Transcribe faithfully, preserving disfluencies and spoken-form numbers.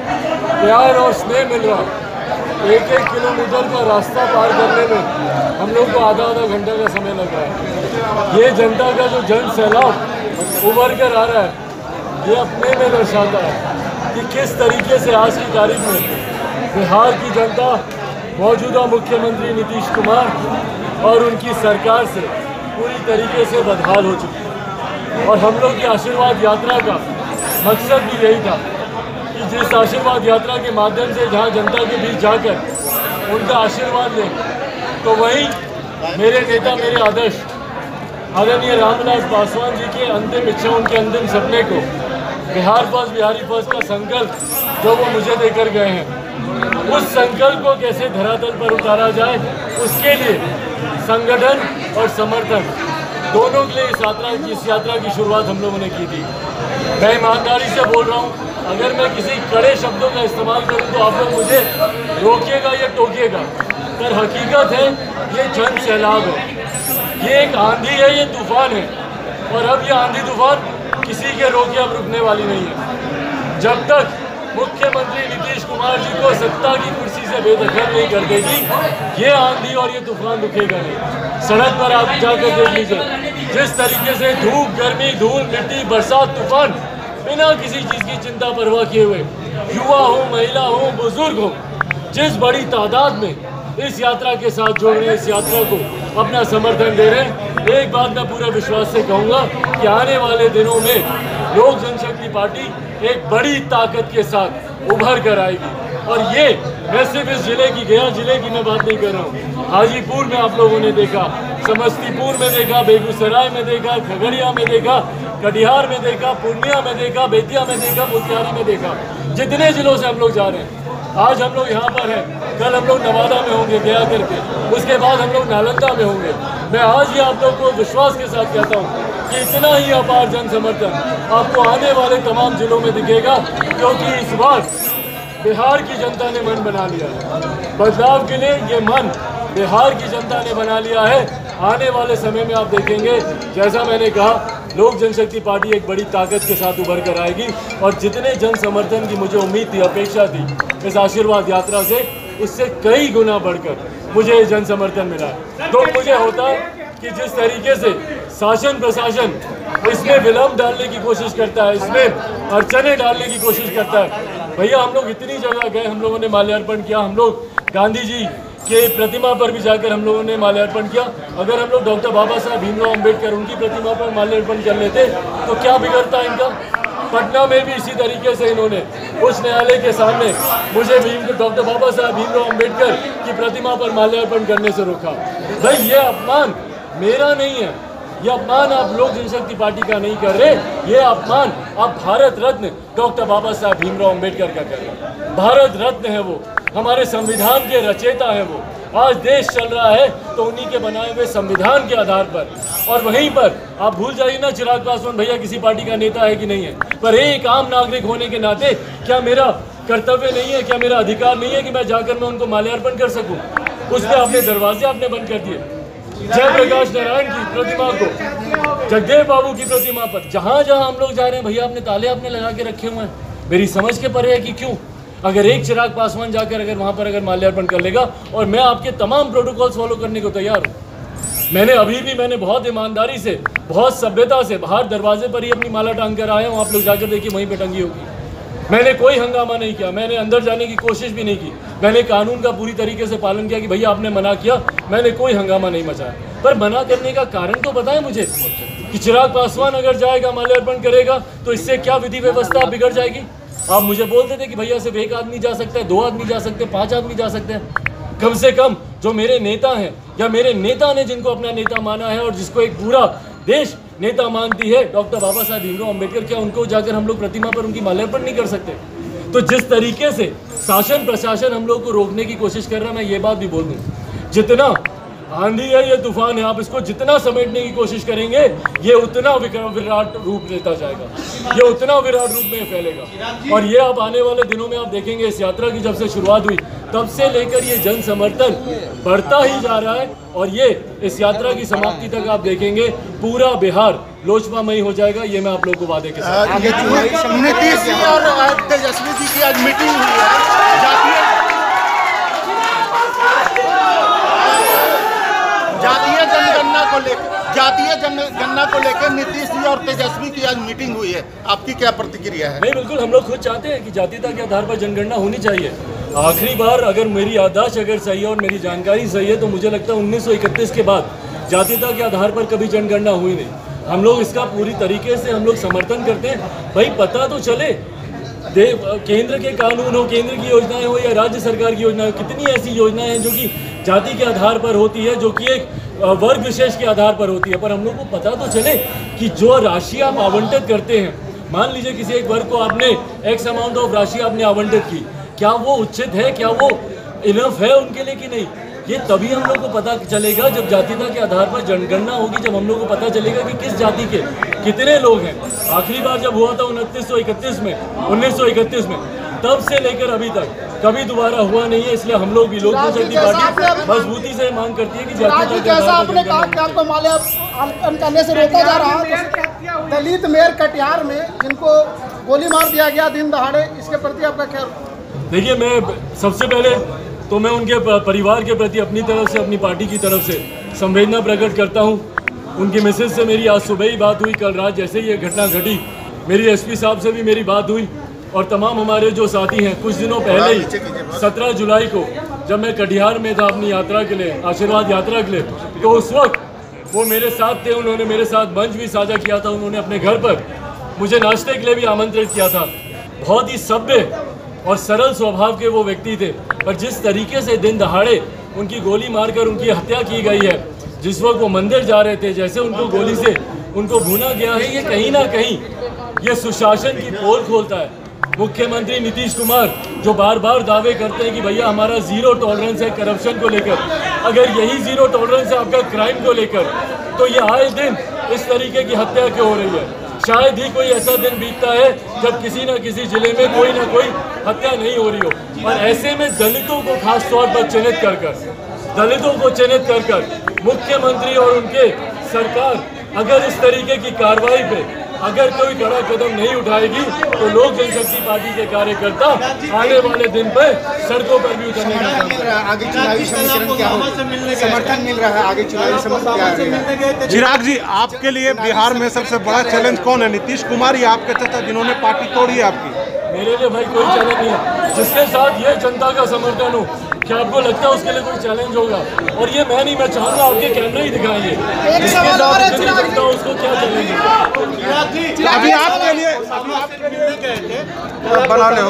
प्यार और स्नेह मिल रहा। एक एक किलोमीटर का रास्ता पार करने में हम लोग को आधा आधा घंटा का समय लग रहा है। ये जनता का जो जन सैलाब उभर कर आ रहा है, ये अपने में दर्शाता है कि किस तरीके से आज की तारीख में बिहार की जनता मौजूदा मुख्यमंत्री नीतीश कुमार और उनकी सरकार से पूरी तरीके से बदहाल हो चुकी है। और हम लोग की आशीर्वाद यात्रा का मकसद भी यही था कि जिस आशीर्वाद यात्रा के माध्यम से जहां जनता के बीच जाकर उनका आशीर्वाद लें, तो वहीं मेरे नेता, मेरे आदर्श आदरणीय रामविलास पासवान जी के अंतिम इच्छा, उनके अंतिम सपने को, बिहार फर्स्ट बिहारी फर्स्ट का संकल्प जो वो मुझे देकर गए हैं, उस संकल्प को कैसे धरातल पर उतारा जाए, उसके लिए संगठन और समर्थन दोनों के लिए इस यात्रा इस यात्रा की शुरुआत हम लोगों ने की थी। मैं ईमानदारी से बोल रहा हूँ, अगर मैं किसी कड़े शब्दों का इस्तेमाल करूँ तो आप लोग मुझे रोकिएगा या टोकिएगा, पर हकीकत है ये जन सैलाब है, ये एक आंधी है, ये तूफान है। और अब ये आंधी तूफान किसी के रोके अब रुकने वाली नहीं है। जब तक मुख्यमंत्री नीतीश कुमार जी को सत्ता की कुर्सी से बेदखल नहीं कर देगी, ये आंधी और ये तूफान रुकेगा नहीं। सड़क पर आप जाकर देख लीजिए, जिस तरीके से धूप, गर्मी, धूल, मिट्टी, बरसात, तूफान, बिना किसी चीज़ की चिंता परवाह किए हुए युवा हो, महिला हो, बुजुर्ग हो, जिस बड़ी तादाद में इस यात्रा के साथ जोड़ रहे हैं, इस यात्रा को अपना समर्थन दे रहे हैं, एक बात मैं पूरे विश्वास से कहूँगा कि आने वाले दिनों में लोक जनशक्ति पार्टी एक बड़ी ताकत के साथ उभर कर आएगी। और ये मैं सिर्फ इस जिले की, गया जिले की मैं बात नहीं कर रहा हूँ, हाजीपुर में आप लोगों ने देखा, समस्तीपुर में देखा, बेगूसराय में देखा, खगड़िया में देखा, कटिहार में देखा, पूर्णिया में देखा, बेतिया में देखा, मोतिहारी में देखा, जितने जिलों से हम लोग जा रहे हैं। आज हम लोग यहाँ पर हैं, कल हम लोग नवादा में होंगे गया करके, उसके बाद हम लोग नालंदा में होंगे। मैं आज ही आप लोग को विश्वास के साथ कहता हूँ कि इतना ही अपार जन समर्थन आपको आने वाले तमाम जिलों में दिखेगा, क्योंकि इस बार बिहार की जनता ने मन बना लिया है। बदलाव के लिए ये मन बिहार की जनता ने बना लिया है। आने वाले समय में आप देखेंगे, जैसा मैंने कहा, लोक जनशक्ति पार्टी एक बड़ी ताकत के साथ उभर कर आएगी। और जितने जन समर्थन की मुझे उम्मीद थी, अपेक्षा थी इस आशीर्वाद यात्रा से, उससे कई गुना बढ़कर मुझे जन समर्थन मिला है। तो मुझे होता है कि जिस तरीके से शासन प्रशासन इसमें विलम्ब डालने की कोशिश करता है, इसमें अड़चने डालने की कोशिश करता है, भैया हम लोग इतनी जगह गए, हम लोगों ने माल्यार्पण किया, हम लोग गांधी जी के प्रतिमा पर भी जाकर हम लोगों ने माल्यार्पण किया। अगर हम लोग डॉक्टर बाबा साहब भीमराव अम्बेडकर उनकी प्रतिमा पर माल्यार्पण कर लेते तो क्या बिगड़ता इनका। पटना में भी इसी तरीके से इन्होंने उच्च न्यायालय के सामने मुझे डॉक्टर बाबा साहब भीमराव अम्बेडकर की प्रतिमा पर माल्यार्पण करने से रोका। भाई ये अपमान मेरा नहीं है, ये अपमान आप लोक जनशक्ति पार्टी का नहीं कर रहे, ये अपमान आप भारत रत्न डॉक्टर बाबा साहब भीमराव अम्बेडकर का कर रहे हैं। भारत रत्न है वो, हमारे संविधान के रचयिता है वो। आज देश चल रहा है तो उन्हीं के बनाए हुए संविधान के आधार पर। और वहीं पर आप भूल जाइए ना, चिराग पासवान भैया किसी पार्टी का नेता है कि नहीं है, पर एक आम नागरिक होने के नाते क्या मेरा कर्तव्य नहीं है, क्या मेरा अधिकार नहीं है कि मैं जाकर मैं उनको माल्यार्पण कर सकूं। उसने अपने दरवाजे आपने बंद कर दिए। जयप्रकाश नारायण की प्रतिमा को, जगदेव बाबू की प्रतिमा पर, जहां जहां हम लोग जा रहे हैं भैया आपने ताले आपने लगा के रखे हुए हैं। मेरी समझ के परे है कि क्यों, अगर एक चिराग पासवान जाकर अगर वहां पर अगर माल्यार्पण कर लेगा, और मैं आपके तमाम प्रोटोकॉल्स फॉलो करने को तैयार हूँ। मैंने अभी भी मैंने बहुत ईमानदारी से, बहुत सभ्यता से बाहर दरवाजे पर ही अपनी माला टांग कर आया हूँ। आप लोग जाकर देखिए वहीं पे टंगी होगी। मैंने कोई हंगामा नहीं किया, मैंने अंदर जाने की कोशिश भी नहीं की। मैंने कानून का पूरी तरीके से पालन किया कि भैया आपने मना किया, मैंने कोई हंगामा नहीं मचाया। पर मना करने का कारण तो बताएं मुझे कि चिराग पासवान अगर जाएगा माल्यार्पण करेगा तो इससे क्या विधि व्यवस्था बिगड़ जाएगी। आप मुझे बोलते थे कि भैया सिर्फ एक आदमी जा सकता है, दो आदमी जा सकते हैं, पांच आदमी जा सकते हैं। कम से कम जो मेरे नेता हैं या मेरे नेता ने जिनको अपना नेता माना है और जिसको एक पूरा देश नेता मानती है, डॉक्टर बाबा साहब भीमराव अम्बेडकर, क्या उनको जाकर हम लोग प्रतिमा पर उनकी माल्यार्पण नहीं कर सकते। तो जिस तरीके से शासन प्रशासन हम लोग को रोकने की कोशिश कर रहा है, मैं ये बात भी बोल दूं, जितना आंधी है ये तूफान है, आप इसको जितना समेटने की कोशिश करेंगे ये उतना विराट रूप लेता जाएगा, ये उतना विराट रूप में फैलेगा। और ये आप आने वाले दिनों में आप देखेंगे, इस यात्रा की जब से शुरुआत हुई तब से लेकर ये जन समर्थन बढ़ता ही जा रहा है। और ये इस यात्रा की समाप्ति तक आप देखेंगे पूरा बिहार लोजपामयी हो जाएगा। ये मैं आप लोगों को वादे के साथ। नीतीश जी और तेजस्वी जी की आज मीटिंग नीतीश जी और तेजस्वी की आज मीटिंग हुई है, आपकी क्या प्रतिक्रिया है? नहीं, बिल्कुल हम लोग खुद चाहते हैं कि जातीयता के आधार पर जनगणना होनी चाहिए। आखिरी बार अगर मेरी याददाश्त अगर सही है और मेरी जानकारी सही है तो मुझे लगता है उन्नीस सौ इकतीस के बाद जातीयता के आधार पर कभी जनगणना हुई नहीं। हम लोग इसका पूरी तरीके से हम लोग समर्थन करते हैं। भाई पता तो चले, देव केंद्र के कानून हो, केंद्र की योजनाएं हो या राज्य सरकार की योजनाएं हो, कितनी ऐसी योजनाएं हैं जो कि जाति के आधार पर होती है, जो कि एक वर्ग विशेष के आधार पर होती है। पर हम लोग को पता तो चले कि जो राशि आप आवंटित करते हैं, मान लीजिए किसी एक वर्ग को आपने एक्स अमाउंट ऑफ राशि आपने आवंटित की, क्या वो उचित है, क्या वो इनफ है उनके लिए कि नहीं, ये तभी हम लोग को पता चलेगा जब जातीयता के आधार पर जनगणना होगी, जब हम लोग को पता चलेगा कि किस जाति के कितने लोग हैं। आखिरी बार जब हुआ था उनतीस सौ इकतीस में उन्नीस सौ इकतीस में, तब से लेकर अभी तक कभी दोबारा हुआ नहीं है। इसलिए हम लोग भी लोक जनशक्ति पार्टी मजबूती से मांग करती है कि जातीयता के आधार पर आपको माल्यार्पण करने से रोका जा रहा है। दलित मेयर कटिहार में जिनको गोली मार दिया गया दिन दहाड़े, इसके प्रति आपका क्या? देखिए, मैं सबसे पहले तो मैं उनके परिवार के प्रति अपनी तरफ से, अपनी पार्टी की तरफ से संवेदना प्रकट करता हूं। उनकी मिसेज से मेरी आज सुबह ही बात हुई, कल रात जैसे ही ये घटना घटी मेरी एसपी साहब से भी मेरी बात हुई, और तमाम हमारे जो साथी हैं, कुछ दिनों पहले ही सत्रह जुलाई को जब मैं कटिहार में था अपनी यात्रा के लिए, आशीर्वाद यात्रा के लिए, तो उस वक्त वो मेरे साथ थे। उन्होंने मेरे साथ मंच भी साझा किया था। उन्होंने अपने घर पर मुझे नाश्ते के लिए भी आमंत्रित किया था। बहुत ही सभ्य और सरल स्वभाव के वो व्यक्ति थे, पर जिस तरीके से दिन दहाड़े उनकी गोली मारकर उनकी हत्या की गई है, जिस वक्त वो मंदिर जा रहे थे, जैसे उनको गोली से उनको भूना गया है, ये कहीं ना कहीं ये सुशासन की पोल खोलता है। मुख्यमंत्री नीतीश कुमार जो बार बार दावे करते हैं कि भैया हमारा जीरो टॉलरेंस है करप्शन को लेकर, अगर यही जीरो टॉलरेंस है आपका क्राइम को लेकर, तो ये आए दिन इस तरीके की हत्या क्यों हो रही है? शायद ही कोई ऐसा दिन बीतता है जब किसी न किसी जिले में कोई ना कोई हत्या नहीं हो रही हो। और ऐसे में दलितों को खास तौर पर चिन्हित कर कर दलितों को चिन्हित कर कर मुख्यमंत्री और उनके सरकार अगर इस तरीके की कार्रवाई पे अगर कोई बड़ा कदम नहीं उठाएगी तो लोक जनशक्ति पार्टी के कार्यकर्ता आने वाले दिन पे सड़कों पर भी उतरने का काम करेंगे। आगे चुनावी समीकरण क्या होगा? समर्थन मिल रहा है, आगे चुनावी समीकरण क्या है? चिराग जी, आपके लिए बिहार में सबसे बड़ा चैलेंज कौन है, नीतीश कुमार या आपके चाचा जिन्होंने पार्टी तोड़ी है आपकी? मेरे लिए भाई कोई चैलेंज नहीं है। जिसके साथ ये जनता का समर्थन हो, क्या आपको लगता है उसके लिए कोई चैलेंज होगा? और ये मैं नहीं, मैं चाहूँगा आपके कैमरे ही दिखाइए जिसके साथ इतनी जनता हो उसको क्या चैलेंज होगा। अभी आपके लिए अभी आपके लिए बना ले